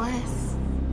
was.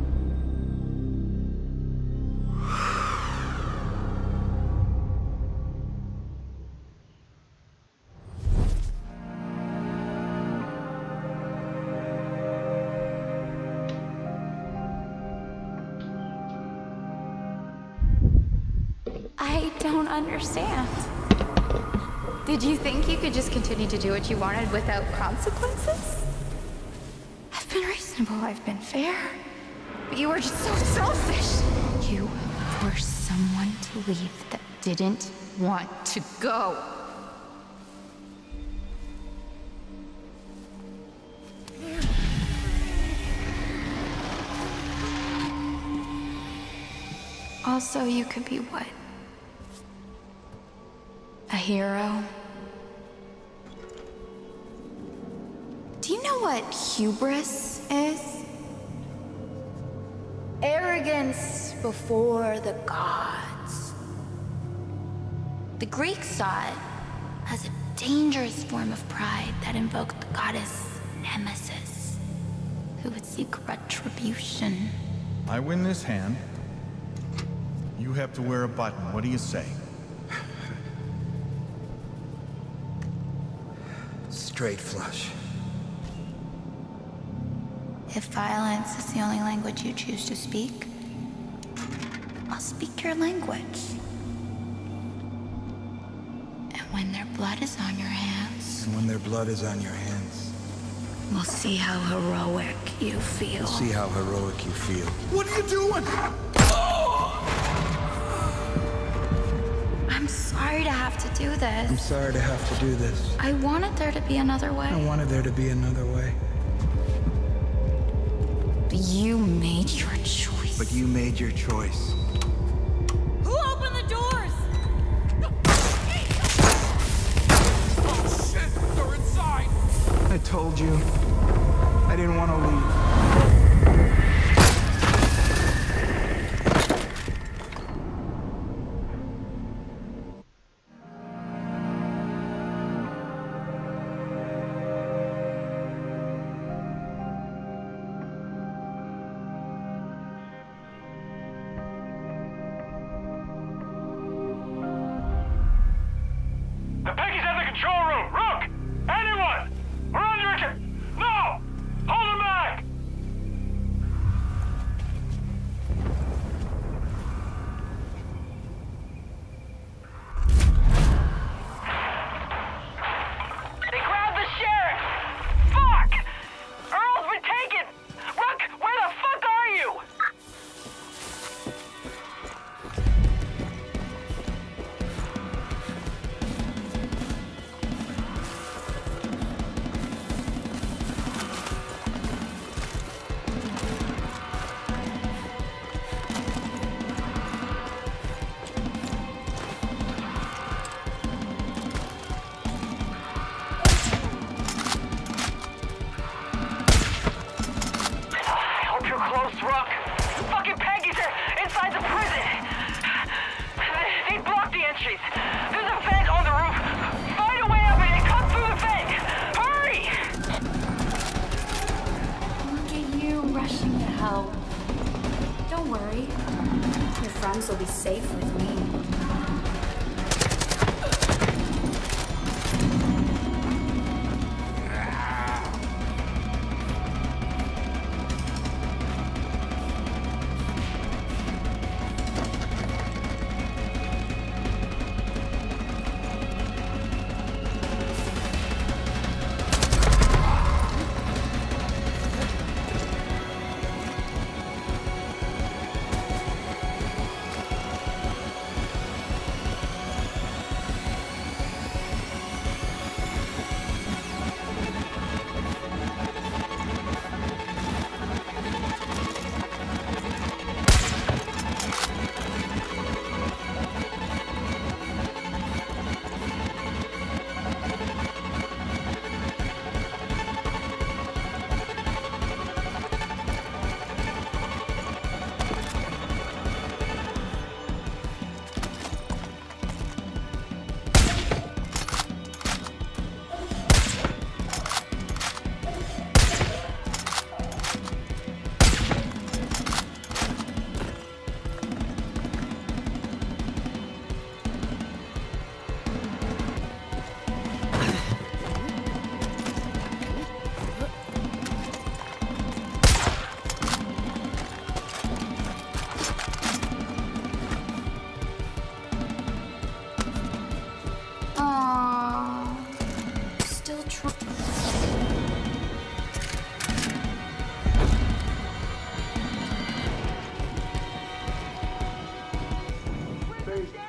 I don't understand. Did you think you could just continue to do what you wanted without consequences? I've been reasonable, I've been fair. But you were just so selfish. You forced someone to leave that didn't want to go. Also, you could be what? A hero? Do you know what hubris is? Arrogance before the gods. The Greeks saw it as a dangerous form of pride that invoked the goddess Nemesis, who would seek retribution. I win this hand. You have to wear a button. What do you say? Straight flush. If violence is the only language you choose to speak, I'll speak your language. And when their blood is on your hands... And when their blood is on your hands... We'll see how heroic you feel. We'll see how heroic you feel. What are you doing? I'm sorry to have to do this. I'm sorry to have to do this. I wanted there to be another way. I wanted there to be another way. But you made your choice. But you made your choice. Who opened the doors? Oh shit, they're inside! I told you. I didn't want to leave. The Peggy's at the control room! Rook! Anyone! We're under attack! No! Hold him back! They grabbed the sheriff! Fuck! Earl's been taken! Rook, where the fuck are you? I hope you're close, Rook. The fucking Peggies are inside the prison. They blocked the entries. There's a vent on the roof. Find a way up and cut through the vent. Hurry! Look at you rushing to help. Don't worry. Your friends will be safe with me.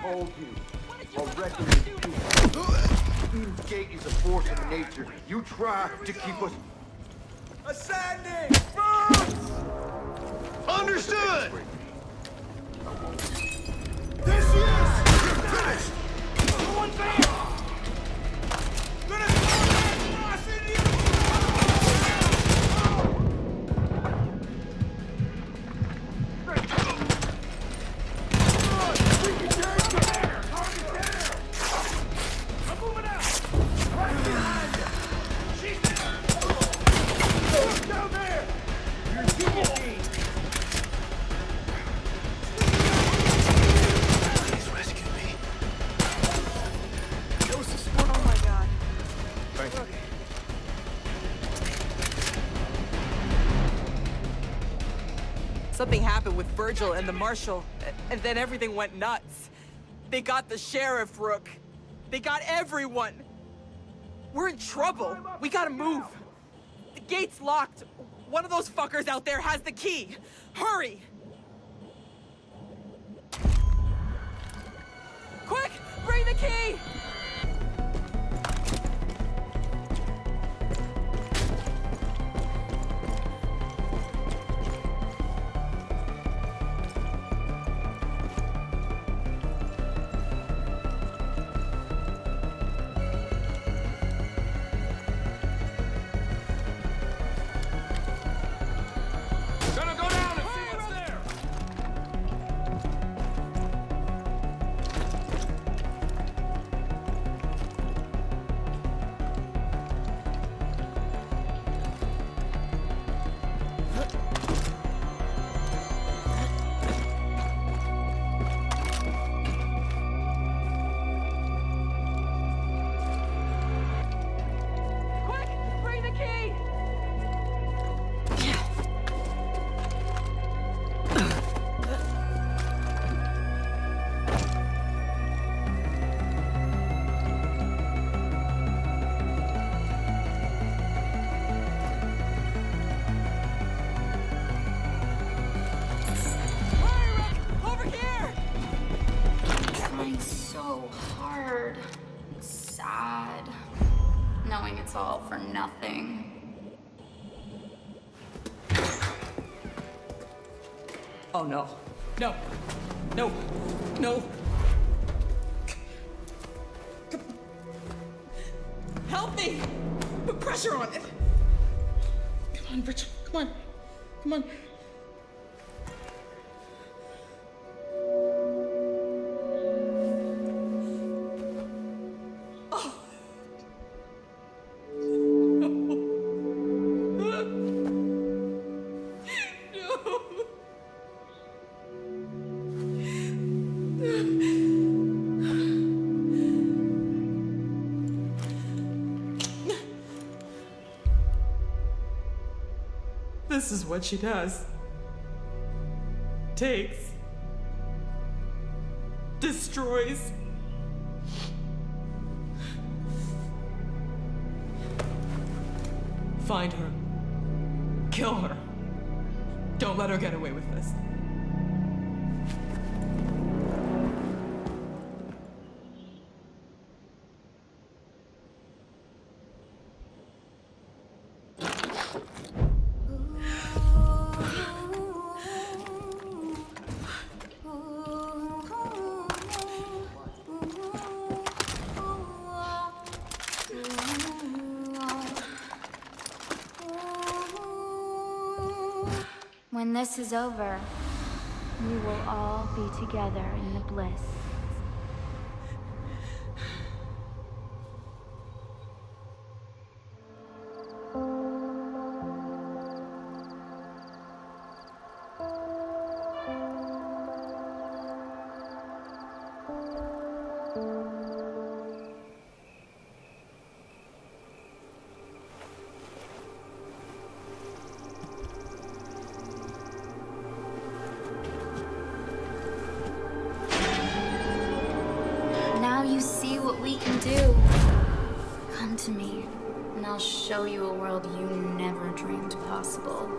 told you. A record is peace. Eden's Gate is a force of nature. You try to keep us... Ascending! First! Understood! There she is! You're finished! No one there! Something happened with Virgil and the Marshal, and then everything went nuts. They got the Sheriff, Rook. They got everyone. We're in trouble. We gotta move. The gate's locked. One of those fuckers out there has the key. Hurry! Quick! Bring the key! Knowing it's all for nothing. Oh no. No. No. No. Help me! Put pressure on it! Come on, Virgil. Come on. Come on. This is what she does. Takes. Destroys. Find her. Kill her. Don't let her get away with this. When this is over, we will all be together in the bliss. You see what we can do. Come to me, and I'll show you a world you never dreamed possible.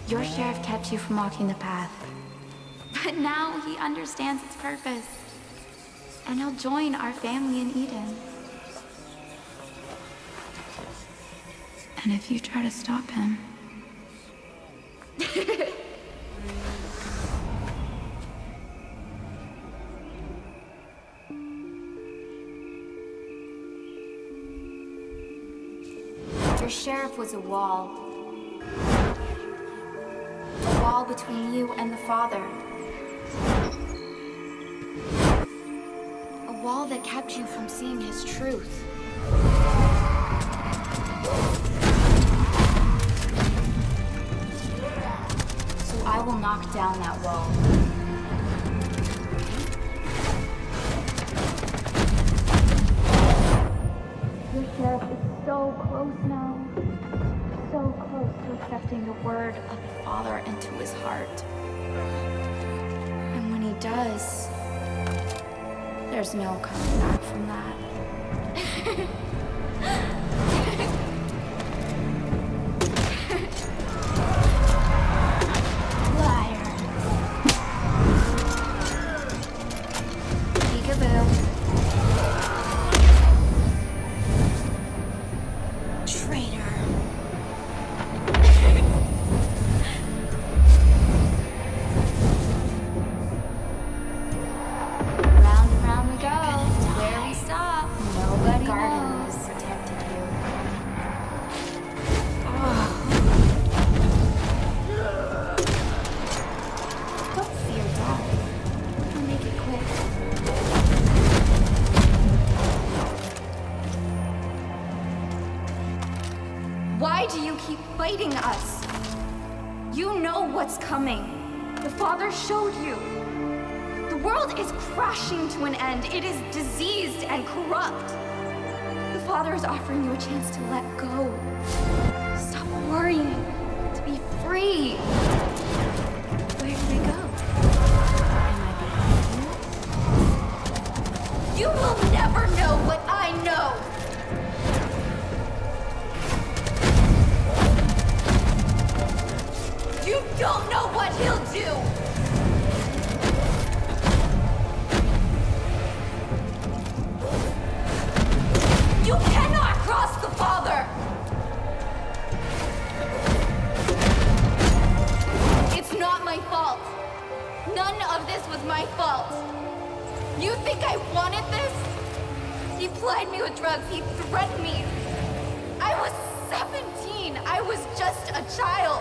Your sheriff kept you from walking the path. But now he understands its purpose. And he'll join our family in Eden. And if you try to stop him... Your sheriff was a wall. A wall between you and the Father. A wall that kept you from seeing his truth. So I will knock down that wall. Your sheriff is so close now. So close to accepting the word of the Father into his heart. And when he does, there's no coming back from that. Liar. Peekaboo. Traitor. Round and round we go. Where we stop, nobody knows. Protected you. Don't fear death. We'll make it quick. Why do you keep fighting us? You know what's coming. The Father showed you. The world is crashing to an end. It is diseased and corrupt. The Father is offering you a chance to let go. Stop worrying. To be free. Where do they go? Am I behind you? You will never know what I know. You don't know what he'll do! You cannot cross the Father! It's not my fault. None of this was my fault. You think I wanted this? He plied me with drugs. He threatened me. I was 17. I was just a child.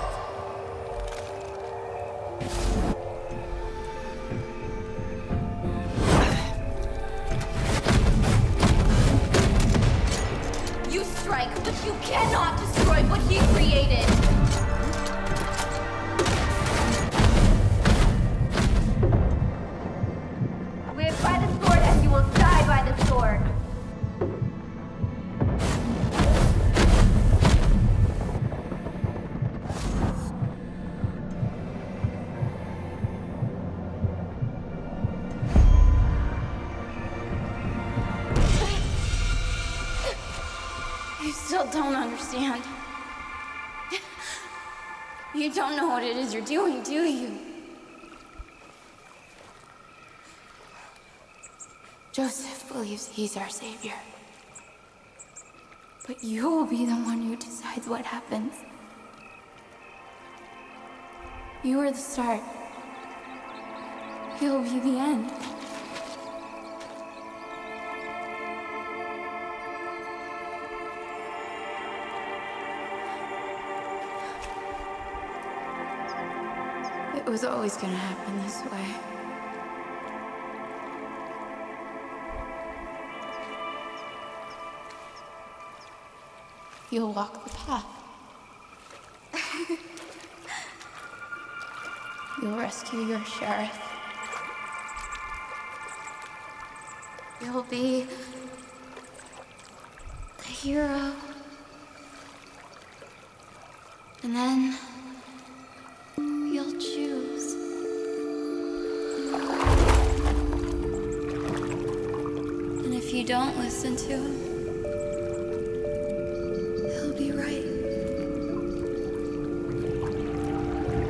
You strike, but you cannot destroy what he created. Live by the sword and you will die by the sword. You still don't understand. You don't know what it is you're doing, do you? Joseph believes he's our savior. But you'll be the one who decides what happens. You are the start. He'll be the end. It was always gonna happen this way. You'll walk the path. You'll rescue your sheriff. You'll be the hero. And then you'll choose. And if you don't listen to him, he'll be right.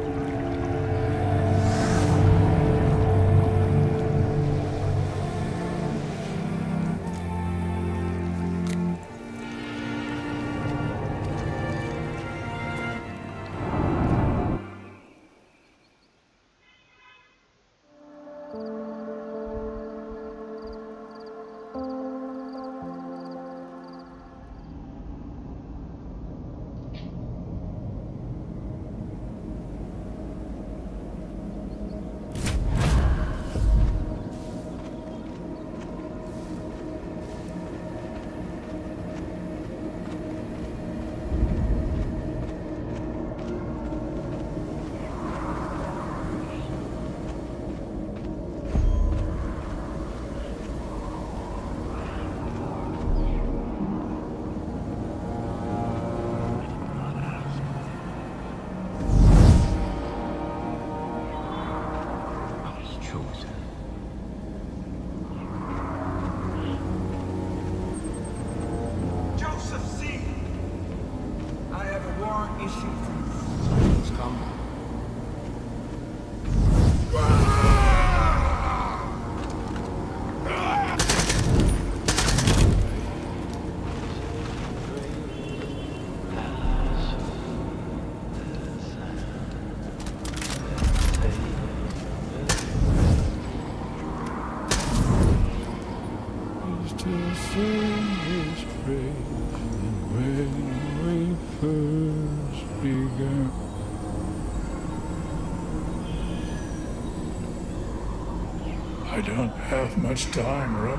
I don't have much time, Rook.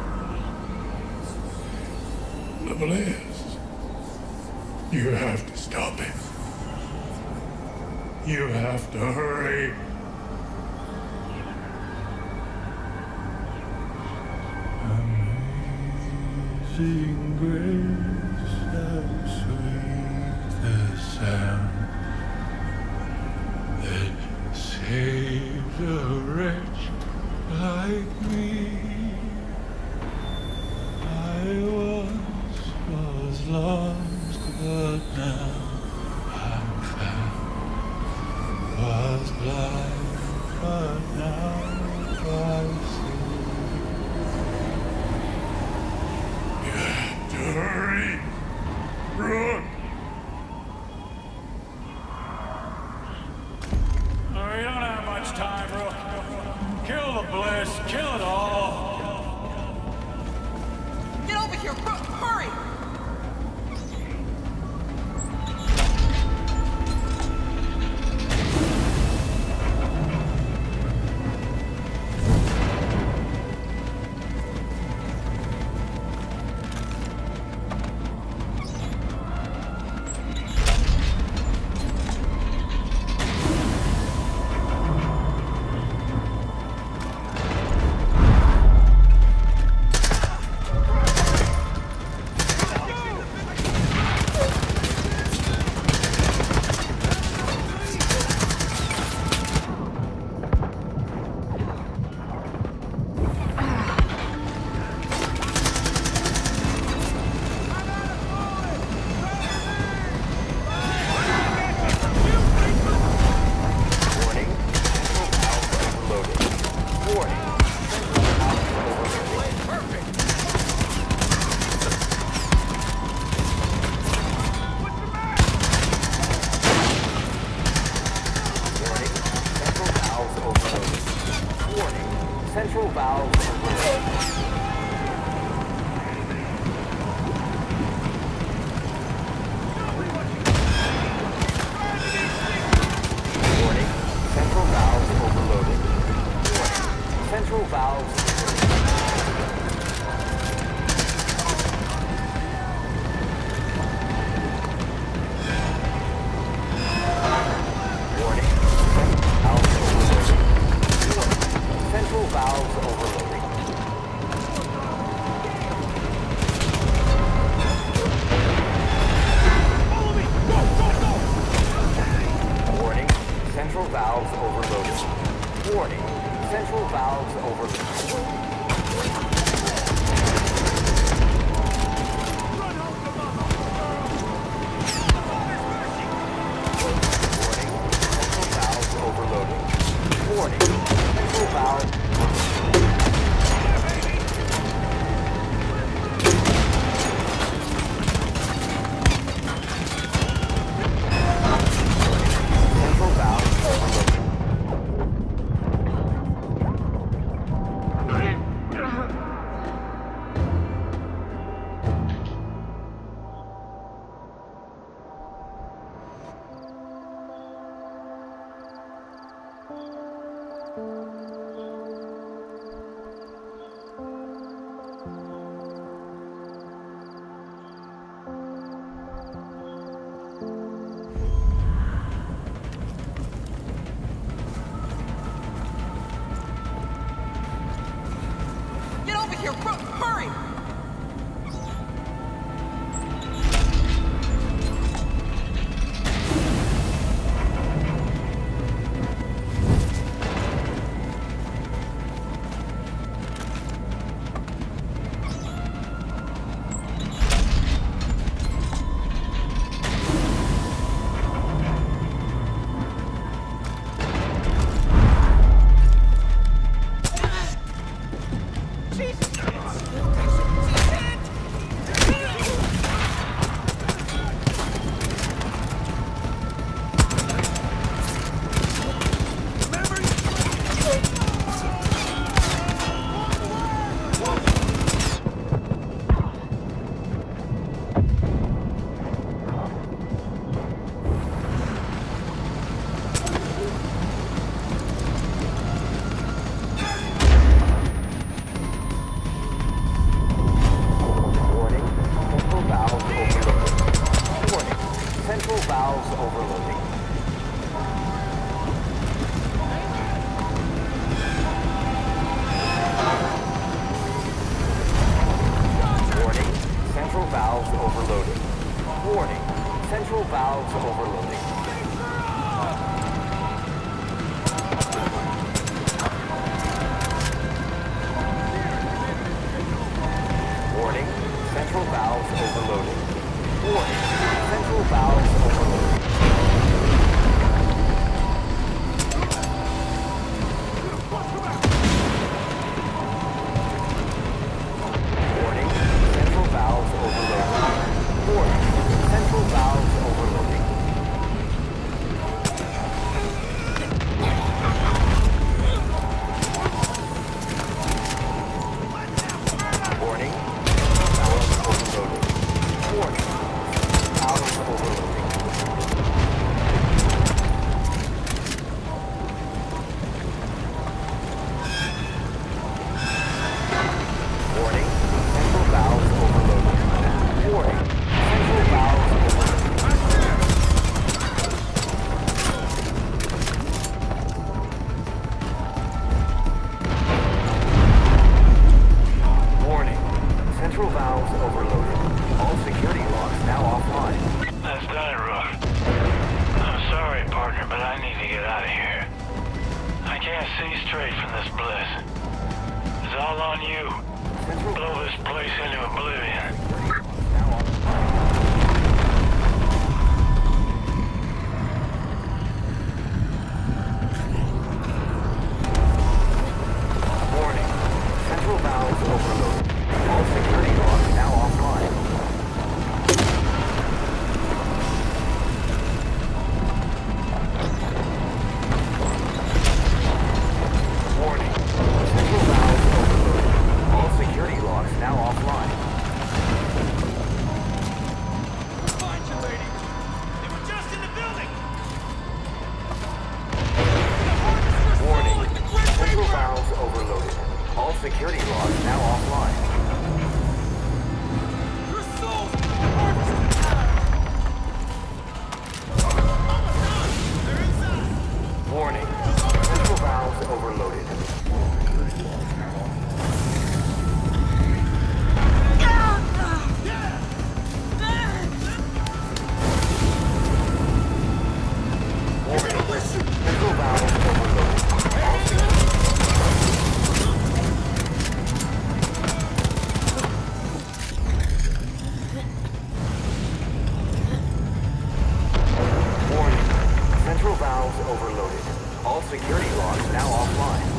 The Bliss. You have to stop it. You have to hurry. Amazing grace, how sweet the sound that saved a wretch like me. I once was lost, but now I'm found. Was blind, but now I see. You have to hurry, Rook. We don't have much time, Rook. Kill the Bliss, kill it all. Get over here, Rook, hurry! Central valves overloaded. Warning, central valves overloaded. Warning, central valves central valves overloading. Follow me! Go, go, go! Warning, central valves overloaded. Warning, central valves overloaded. Warning, central valve. Central valve overloaded. Get over here, Rook, hurry! Jesus! I can't see straight from this bliss. It's all on you. Blow this place into oblivion. Warning. Central valves overloaded. All security locks now offline. Warning. Central valves overloaded. All security locks now offline. We'll find you, lady. They were just in the building. Warning. Central valves overloaded. All security locks now offline. Your soul's harvested. They're inside. Warning. Central valves overloaded. Warning. Central valves overloaded. All security Warning. Central valves overloaded. All security locks now offline.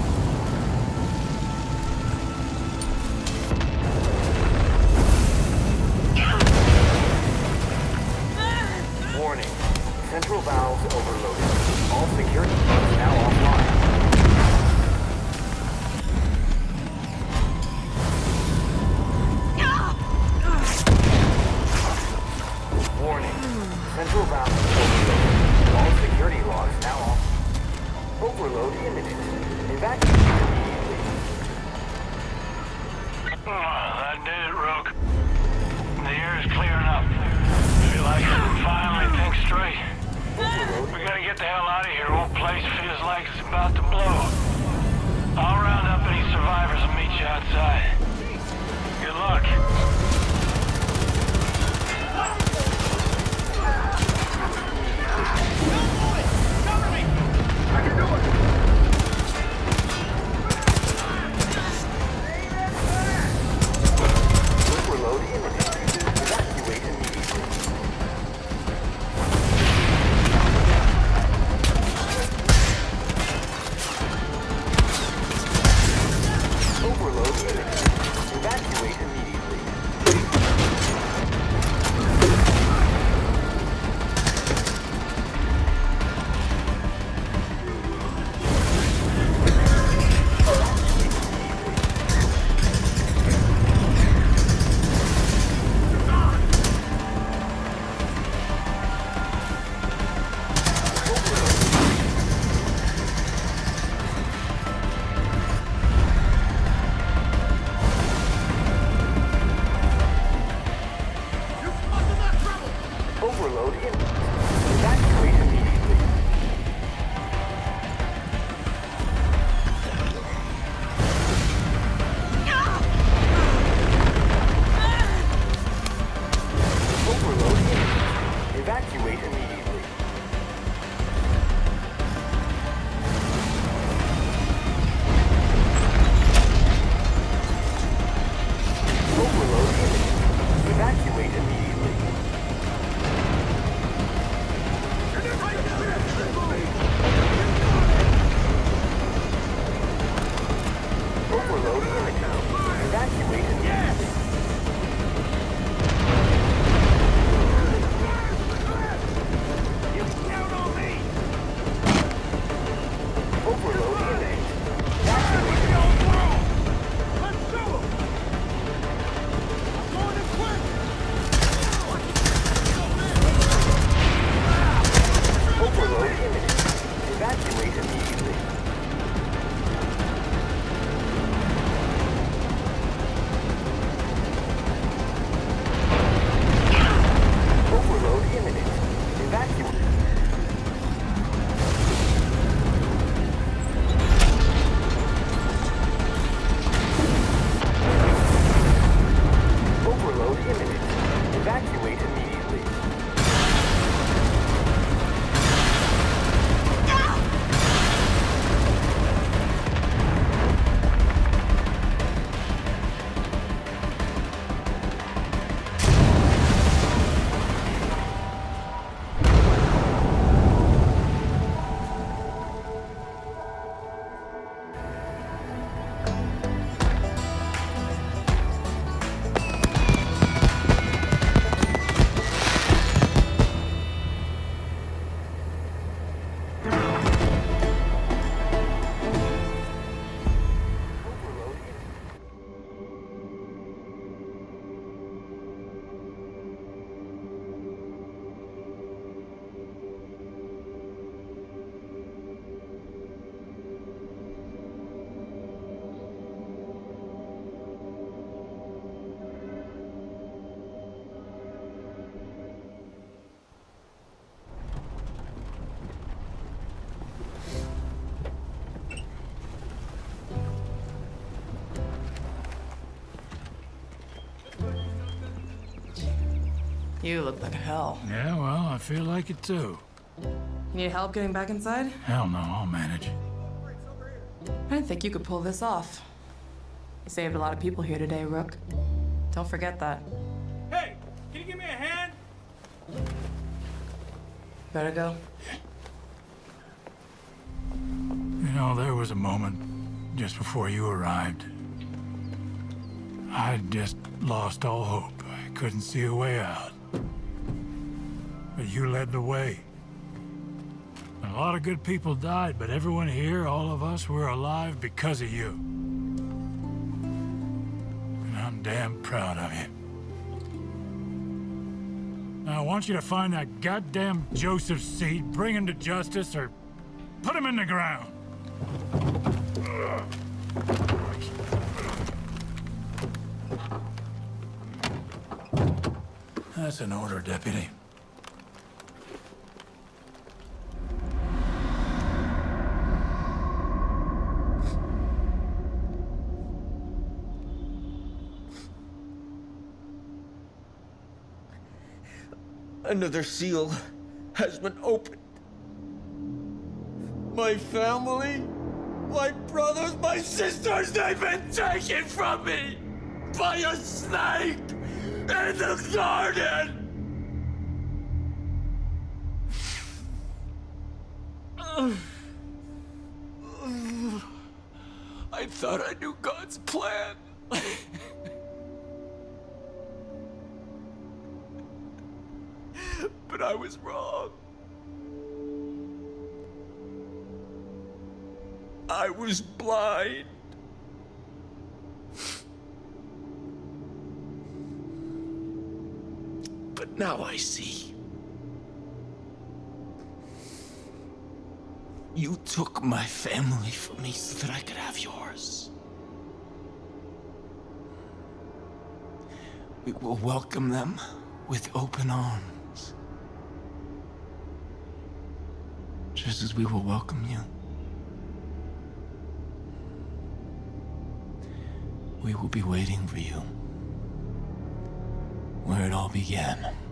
Warning. Central valves overloaded. All security locks now offline. Warning. Central valves overloaded. All security locks now off. Overload imminent. Evacuate immediately. That did it, Rook. The air is clearing up. Feel like I can finally think straight. We gotta get the hell out of here. Whole place feels like it's about to blow. I'll round up any survivors and meet you outside. Good luck. Overload imminent. Evacuate immediately. Overload imminent. Evacuate immediately. You look like hell. Yeah, well, I feel like it too. You need help getting back inside? Hell no, I'll manage. I didn't think you could pull this off. You saved a lot of people here today, Rook. Don't forget that. Hey, can you give me a hand? Better go. You know, there was a moment just before you arrived. I just lost all hope. I couldn't see a way out. But you led the way. A lot of good people died, but everyone here, all of us, we're alive because of you. And I'm damn proud of you. Now, I want you to find that goddamn Joseph Seed, bring him to justice, or put him in the ground. That's an order, Deputy. Another seal has been opened. My family, my brothers, my sisters, they've been taken from me by a snake in the garden! I thought I knew God's plan. But I was wrong. I was blind. But now I see. You took my family from me so that I could have yours. We will welcome them with open arms. Just as we will welcome you. We will be waiting for you where it all began.